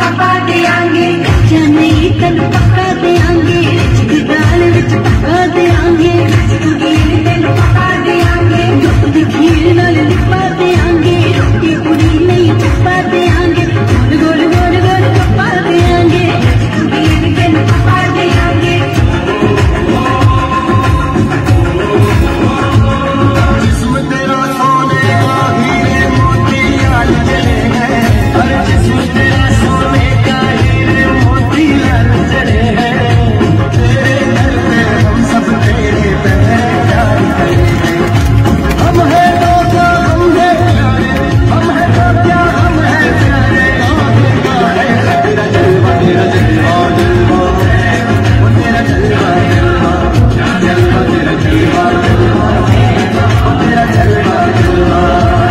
पका देंगे, कच्चा नहीं तेन पका देंगे, दाल विच पका देंगे, तेन पका देंगे, दूध खीर नाल लिपा देंगे, रोटी पूरी नहीं चपा देंगे, गोल गोल गोल गोल पका देंगे, तेन पका देंगे। जिस्म तेरा सोने का हीरे मोती लाल जड़े हैं, हर जिस्म तेरा सोने का हीरे मोती लाल जड़े हैं, तेरे घर पे हम सब तेरे पहरेदार खड़े हैं। हम है तो क्या हम है प्यारे, हम है तो क्या हम है प्यारे, तेरा जलवा तेरा जलवा जलवा, वो तेरा जलवा जलवा जलवा, तेरा जलवा जलवा, तेरा जलवा जलवा।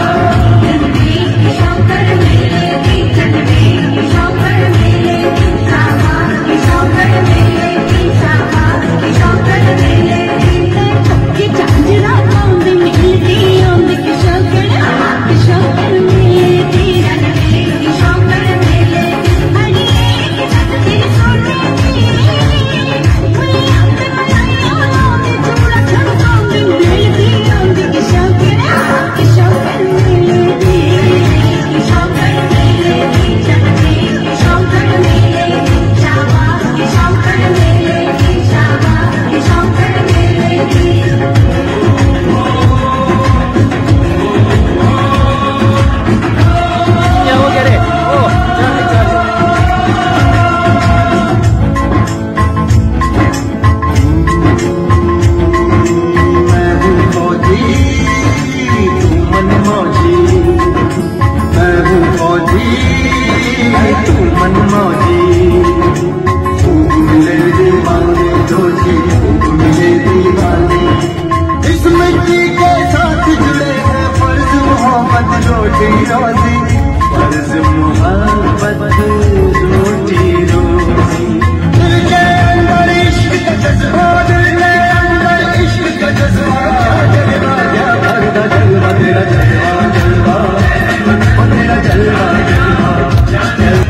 शंकर मेले की चलवे, शंकर मेले की शामा, शंकर मेले की शामा, शंकर मेले की झांझरा पाउंड मिलती आंद के शंकर मेले की चलवे, शंकर मेले हरी एक छत तेरी सोने की, कोई आंद बनाया आंद चूड़ा छंद मिलती आंद के शंकर मेले की, शंकर मेले की चलवे, शंकर मेले की शामा, शंकर मेले की शामा, शंकर मेले की। क्या हो गया रे? ओ चल मैं हूँ फौजी तू मन मौजी, मैं हूँ फौजी तू मन मौजी, खूब मिले दीवाने दोषी, खूब मिले दीवाने, इस मिट्टी के साथ जुड़े हैं फर्ज मोहब्बत रोटी रोजी, फर्ज मोहब्बत रोटी रोजी। दिल के अंदर इश्क का जज्बा, दिल के अंदर इश्क का जज्बा, जलवा क्या भरदा जलवा, तेरा जलवा जलवा, वो तेरा जलवा जलवा।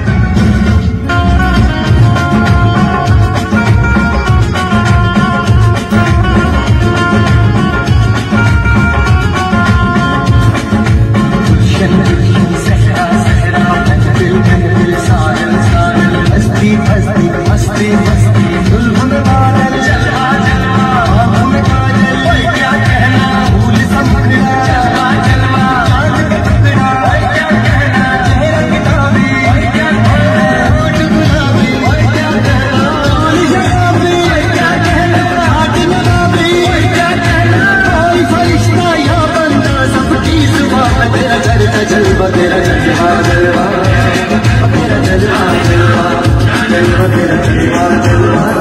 हस्ती हस्ती हस्ती हस्ती दुल्हन बादल जलवा जलवा, आँखों में काजल कोई क्या कहना, फूल सा मुखड़ा जलवा जलवा, चांद का टुकड़ा कोई क्या कहना, चेहरा किताबी कोई क्या कहना, होठ गुलाबी कोई क्या कहना, बाल शराबी कोई क्या कहना, हाथ गुलाबी कोई क्या कहना, कोई फरिश्ता या बंदा सबकी जुबान, तेरा जलवा जलवा, तेरा जलवा जलवा, तेरा जलवा जलवा, जलवा तेरा जलवा जलवा।